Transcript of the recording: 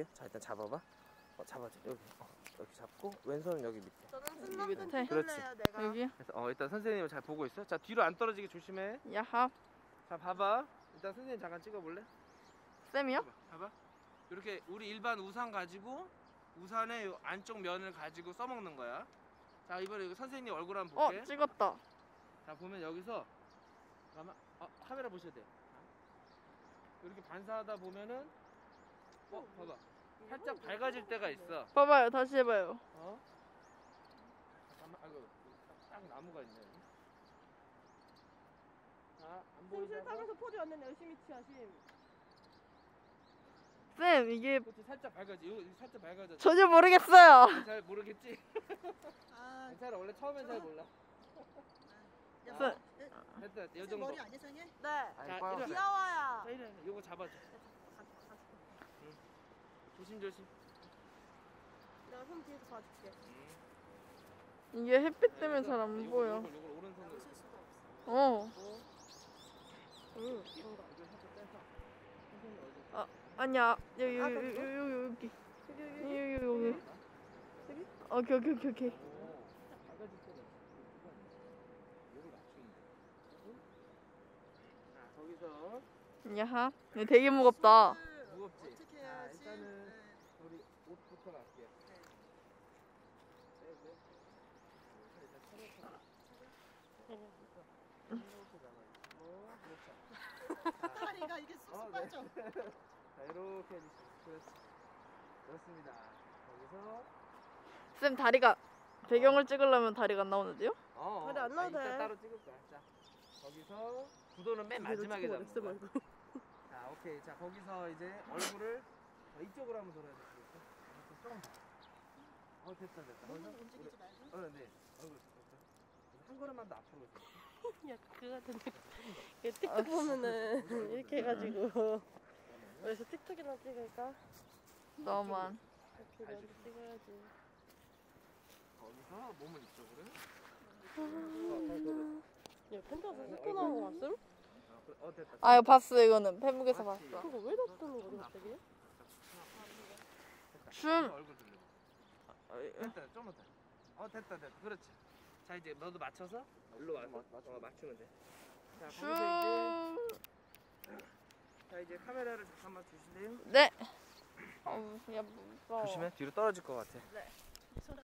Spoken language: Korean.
해줄게. 자, 일단 잡아봐. 잡아줘. 여기. 여기 잡고 왼손은 여기 밑에. 저는 밑에. 그렇지. 내가. 여기. 그래서 일단 선생님을 잘 보고 있어. 자, 뒤로 안 떨어지게 조심해. 야하. 자, 봐봐. 일단 선생님 잠깐 찍어볼래? 쌤이요? 봐봐. 이렇게 우리 일반 우산 가지고 우산의 요 안쪽 면을 가지고 써먹는 거야. 자, 이번에 여기 선생님 얼굴 한번 볼게. 찍었다. 자, 보면 여기서 잠깐만. 카메라 보셔야 돼. 이렇게 반사하다 보면은 봐봐. 살짝 밝아질 때가 있어. 봐봐요. 다시 해봐요. 잠깐만. 아이고, 딱 나무가 있네. 자, 안 쌤 보이다가. 실탑에서 포즈 왔는데 열심히 취하심. 쌤, 이게 그렇지, 살짝 밝아지. 이거 살짝 밝아져. 전혀 모르겠어요. 잘 모르겠지? 괜찮아. 원래 처음엔 잘 몰라. 쌤. 됐다. 이 정도. 머리 안 이상해? 네. 자, 이리 귀여워요. 자, 이리 요거 잡아줘. 조심조심. 내가 손 뒤에서 봐줄게. 이게 햇빛 때문에 잘 안 보여. 요걸 오른손으로 쓸 수가 없어. 어. 아니야. 여기. 여기. 오케이. 거기서 야하. 이거 되게 무겁다. 무겁지? 어떻게 해야지? 일단은 우리 옷부터 갈게요. 다리가 이게 쑥쑥 빠져. 자, 이렇게 해주시면 그렇습니다. 거기서 쌤, 다리가 배경을 찍으려면 다리가 안 나오는데요? 다리 안 나와도 이따 돼. 따로 찍을 거야. 자, 거기서 구도는 맨 마지막에 잡는 거야. 자, 오케이. 자, 거기서 이제 얼굴을 이쪽으로 한번 돌아야 되겠어. 조금 더. 됐다. 몸은 움직이지 말고. 네. 얼굴 한 걸음만 더 앞으로 오세요. 야, 그거 같은데. 틱톡 보면은 이렇게 해가지고. 그래서 틱톡이나 찍을까? 너만. 이렇게 먼저 찍어야지. 거기서 몸을 이쪽으로. 야, 펜타스 섞어 나온 거 봤음? 됐다. 아, 이거 봤어. 이거는 페북에서 봤어. 그거 왜 닫는 거지 갑자기? 춤. 얼굴 돌려. 됐다. 좀만 더. 됐다. 그렇지. 자, 이제 너도 맞춰서 일로 와서 맞추면 돼. 자, 춤. 거기서 이제 카메라를 잠깐만 주실래요? 네. 야, 무서워. 조심해. 뒤로 떨어질 것 같아. 네.